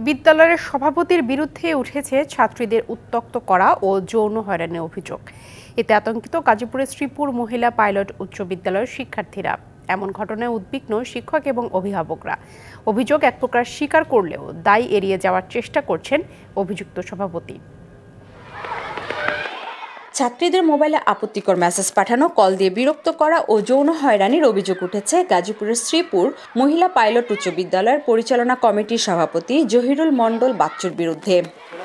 বিদ্যালয়ের সভাপতির বিরুদ্ধে উঠেছে ছাত্রীদের উত্ত্যক্ত করা ও যৌন হয়রানির অভিযোগ। এতে আতঙ্কিত গাজীপুরের শ্রীপুর মহিলা পাইলট উচ্চ বিদ্যালয়ের শিক্ষার্থীরা। এমন ঘটনায় উদ্বিগ্ন শিক্ষক এবং অভিভাবকরা। অভিযোগ এক প্রকার স্বীকার করলেও দায় এড়িয়ে যাওয়ার চেষ্টা করছেন অভিযুক্ত সভাপতি। ছাত্রীদের মোবাইলে আপত্তিকর মেসেজ পাঠানো, কল দিয়ে বিরক্ত করা ও যৌন হয়রানির অভিযোগ উঠেছে গাজীপুরের শ্রীপুর মহিলা পাইলট উচ্চ বিদ্যালয়ের পরিচালনা কমিটির সভাপতি জহিরুল মণ্ডল বাচ্চুর বিরুদ্ধে।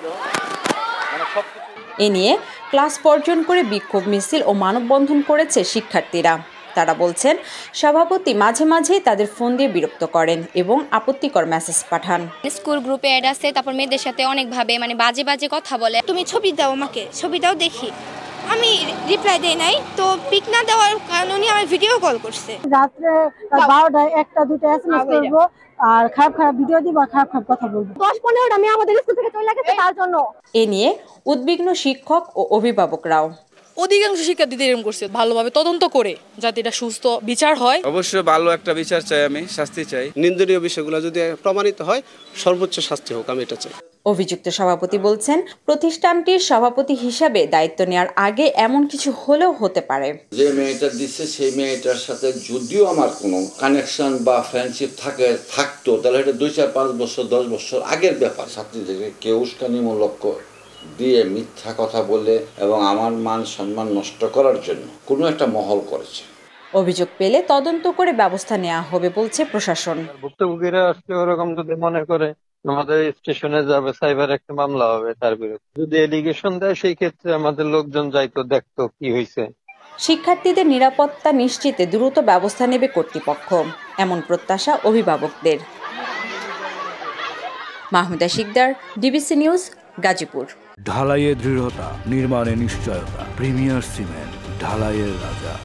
এ নিয়ে ক্লাস বর্জন করে বিক্ষোভ মিছিল ও মানববন্ধন করেছে শিক্ষার্থীরা। তারা বলছেন, সভাপতি মাঝে মাঝেই তাদের ফোন দিয়ে বিরক্ত করেন এবং আপত্তিকর মেসেজ পাঠান। স্কুল গ্রুপে অ্যাড আছে, তারপর মেয়েদের সাথে অনেকভাবে বাজে বাজে কথা বলে। তুমি ছবি দাও আমাকে, ছবিটাও দেখি। আমি রিপ্লাই দেই নাই, তো পিক না দেওয়ার কারণে আমার ভিডিও কল করছে। রাত্রে 12টায় 1টা 2টা এসএমএস করব আর খারাপ খারাপ ভিডিও দিব আর খারাপ খারাপ কথা বলবো। 10-15টা আমি আমাদের স্কুল থেকে চলে গেছে তার জন্য। এ নিয়ে উদ্বিগ্ন শিক্ষক ও অভিভাবকরাও। অধিকাংশ শিক্ষার্থীদের এরকম করছে, ভালোভাবে তদন্ত করে যাতে এটা সুস্থ বিচার হয়। অবশ্যই ভালো একটা বিচার চাই, আমি শাস্তি চাই। নিন্দনীয় বিষয়গুলো যদি প্রমাণিত হয় সর্বোচ্চ শাস্তি হোক, আমি এটা চাই। অভিযুক্ত সভাপতি বলছেন, প্রতিষ্ঠানটির সভাপতি হিসাবে দায়িত্ব নেওয়ার আগে এমন কিছু হলেও হতে পারে। যে মেয়েটা দিচ্ছে সেই মেয়েটার সাথে যদিও আমার কোনো কানেকশন বা ফ্রেন্ডশিপ থাকতো, তাহলে এটা 2-4-5 বছর 10 বছর আগের ব্যাপার। ছাত্রীদেরকে কেউ উস্কানিমূলক দিয়ে মিথ্যা কথা বলে এবং আমার মান সম্মান নষ্ট করার জন্য কোনো একটা মহল করেছে। অভিযোগ পেলে তদন্ত করে ব্যবস্থা নেওয়া হবে বলছে প্রশাসন। ভুক্তভোগীরা আসলে ওরকম যদি মনে করে আমাদের স্টেশনে যাবে, সাইবার একটা মামলা হবে তার বিরুদ্ধে। যদি এলিগেশন দেয় সেই ক্ষেত্রে আমাদের লোকজন যাইতো, দেখতো কি হয়েছে। শিক্ষার্থীদের নিরাপত্তা নিশ্চিতে দ্রুত ব্যবস্থা নেবে কর্তৃপক্ষ, এমন প্রত্যাশা অভিভাবকদের। Mahmuda Sikder, DBC news, Gazipur. ঢালাইয়ে দৃঢ়তা, নির্মাণে নিশ্চয়তা, প্রিমিয়ার সিমেন্ট, ঢালাইয়ের রাজা।